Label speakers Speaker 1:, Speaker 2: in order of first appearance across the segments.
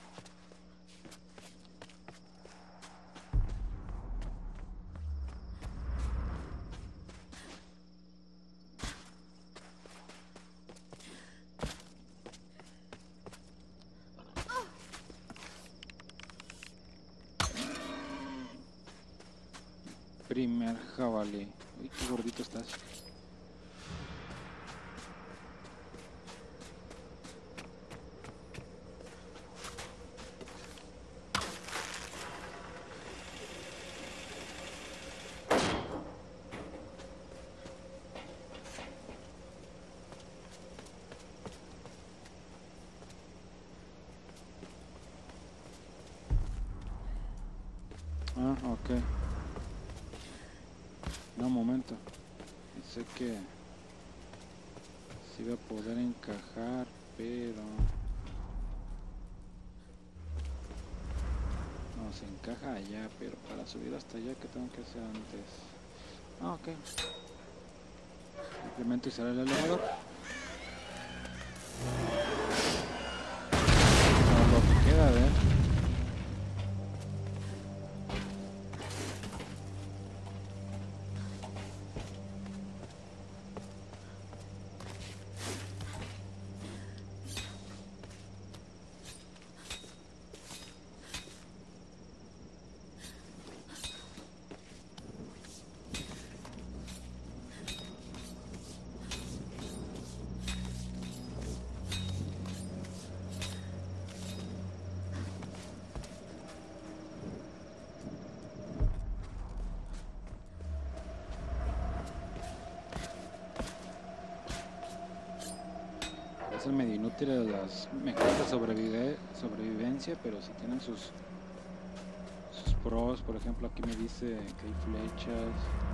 Speaker 1: Primer jabalí. Uy, qué gordito estás. Ah, ok. No, un momento. Sé que sí voy a poder encajar, pero... No, se encaja allá, pero para subir hasta allá, ¿qué tengo que hacer antes? Ah, ok. Simplemente usar el elevador. No, lo que queda, ¿eh? Es el medio inútil de las mejores de sobrevivencia, pero si tienen sus pros. Por ejemplo, aquí me dice que hay flechas,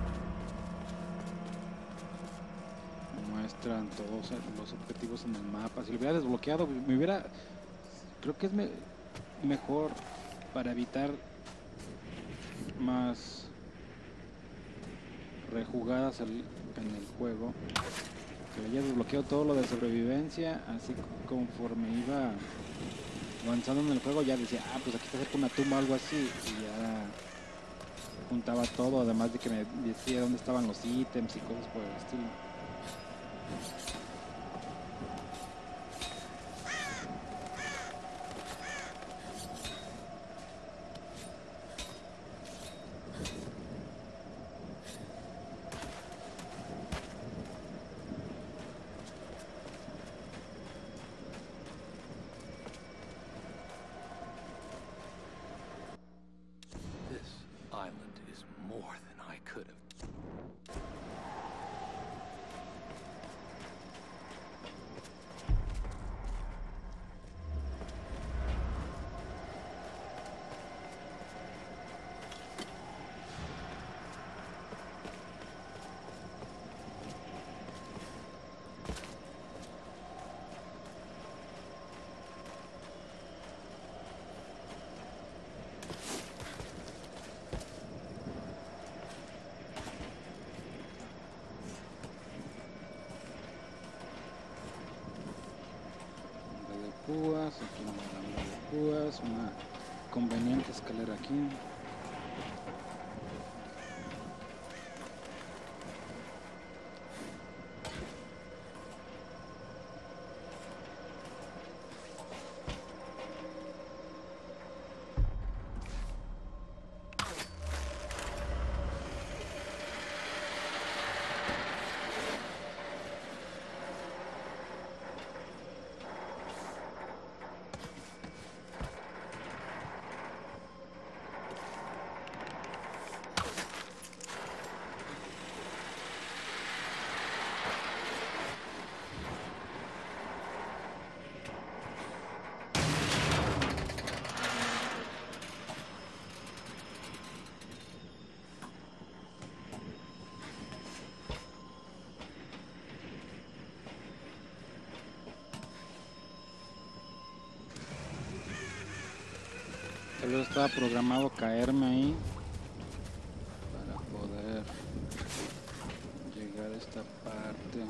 Speaker 1: me muestran todos los objetivos en el mapa. Si lo hubiera desbloqueado, creo que es mejor para evitar más rejugadas en el juego, que haya desbloqueado todo lo de sobrevivencia. Así conforme iba avanzando en el juego ya decía, ah, pues aquí está cerca una tumba o algo así, y ya juntaba todo, además de que me decía dónde estaban los ítems y cosas por el estilo.
Speaker 2: This island is more than I could have.
Speaker 1: Púas, aquí una alambre de púas, una conveniente escalera aquí. Tal vez estaba programado caerme ahí para poder llegar a esta parte.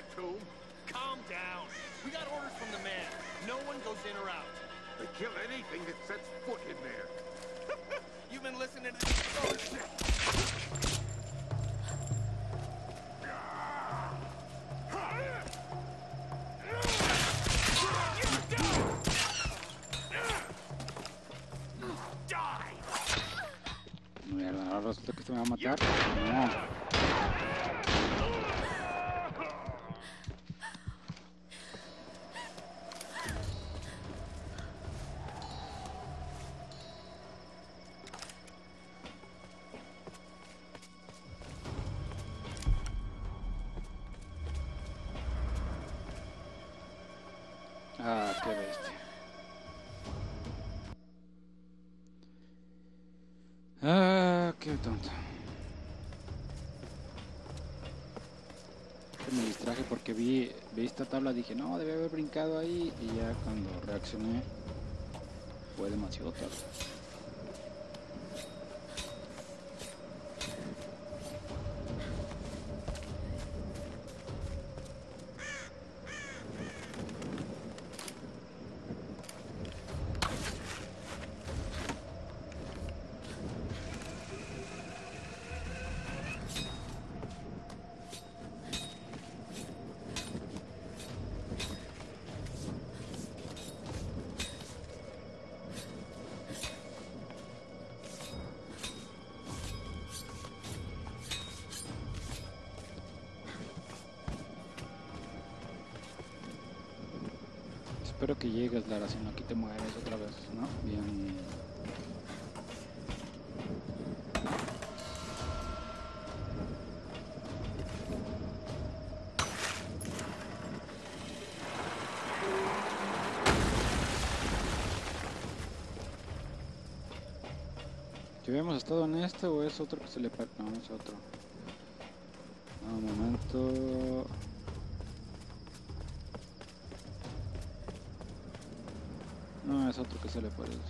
Speaker 3: tomb.
Speaker 2: Calm down. We got orders from the man. No one goes in or out.
Speaker 3: They kill anything that sets foot in there.
Speaker 2: You've been listening to... Oh, shit.
Speaker 1: Mierda, ahora resulta que este me va a matar. No. Ah, qué bestia. Ah, qué tonto. Me distraje porque vi esta tabla, dije, no, debe haber brincado ahí, y ya cuando reaccioné fue demasiado tarde. Espero que llegues, Lara, si no aquí te mueres otra vez, ¿no? Bien. ¿Ya habíamos estado en este o es otro que se le... No, es otro. No, un momento... No, es otro que se le parece.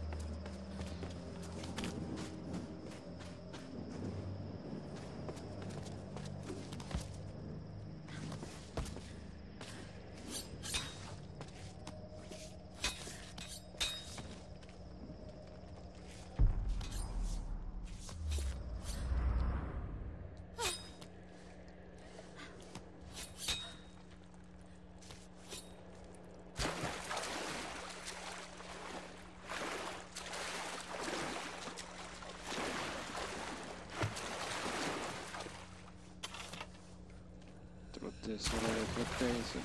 Speaker 1: Tesoro de FPS.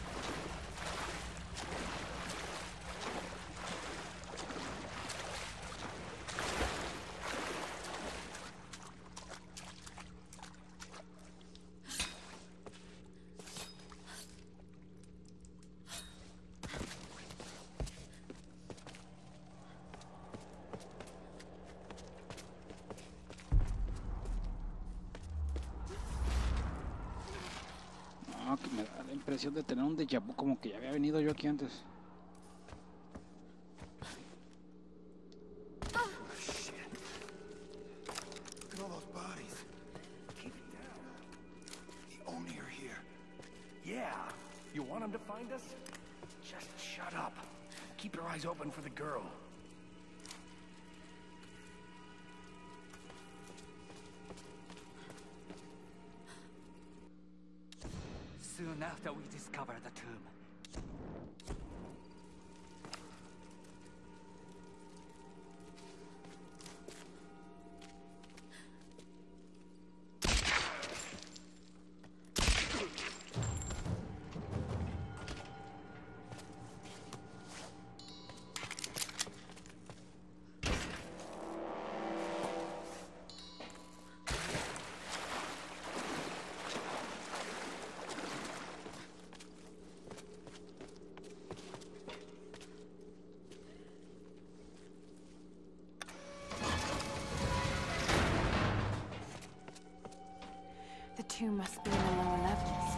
Speaker 1: Que me da la impresión de tener un déjà vu, como que ya había venido yo aquí antes.
Speaker 2: Oh, shit. Look at all those bodies. Keep it down. The Oni are here. Yeah. You want them to find us? Just shut up. Keep your eyes open for the girl.
Speaker 4: Soon after we discover the tomb.
Speaker 5: The tomb must be in the lower levels.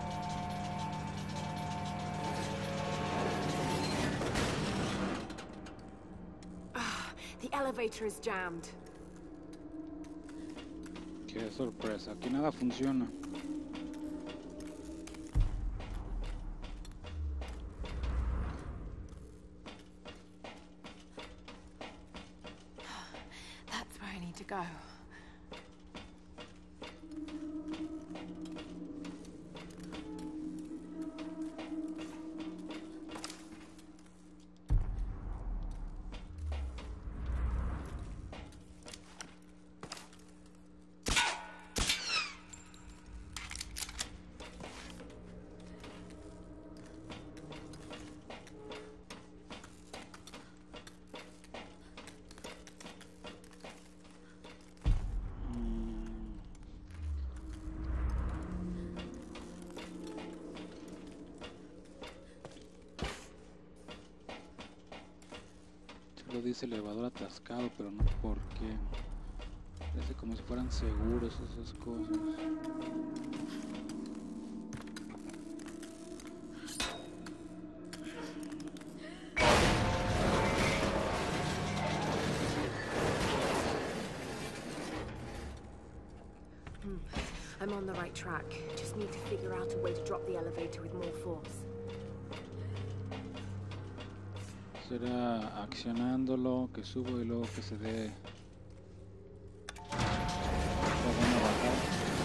Speaker 5: The elevator is jammed.
Speaker 1: Qué sorpresa, aquí nada funciona.
Speaker 5: go.
Speaker 1: Solo dice elevador atascado, pero no por qué. Parece como si fueran seguros esas cosas.
Speaker 5: I'm on the right track. Just need to figure out a way to drop the elevator with more force.
Speaker 1: Será accionándolo, que subo y luego que se dé la buena bajada.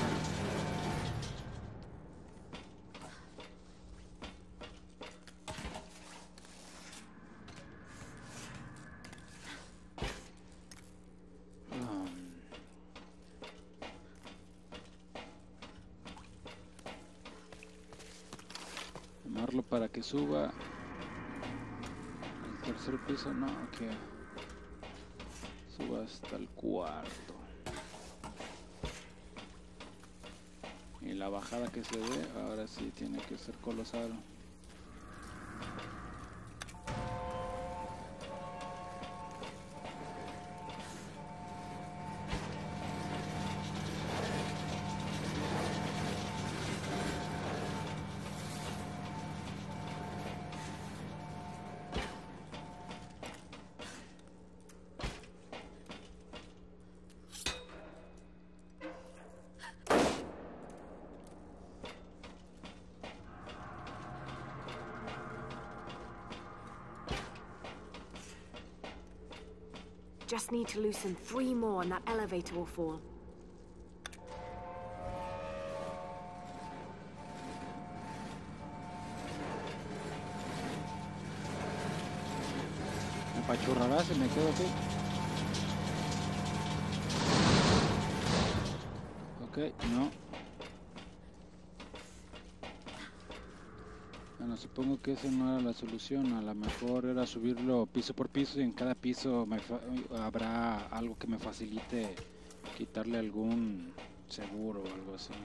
Speaker 1: Tomarlo para que suba. Tercer piso, no, que suba hasta el cuarto. Y la bajada que se ve, ahora sí tiene que ser colosal.
Speaker 5: Just need to loosen 3 more and that elevator will fall.
Speaker 1: Me apachurrará si me quedo aquí. Ok, no. Bueno, supongo que esa no era la solución. A lo mejor era subirlo piso por piso y en cada piso habrá algo que me facilite quitarle algún seguro o algo así,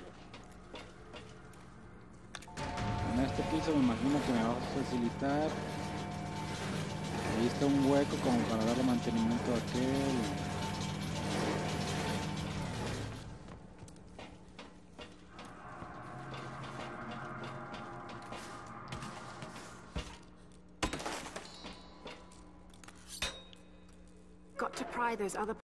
Speaker 1: ¿no? En este piso me imagino que me va a facilitar. Ahí está un hueco como para darle mantenimiento a aquel.
Speaker 5: Got to pry those other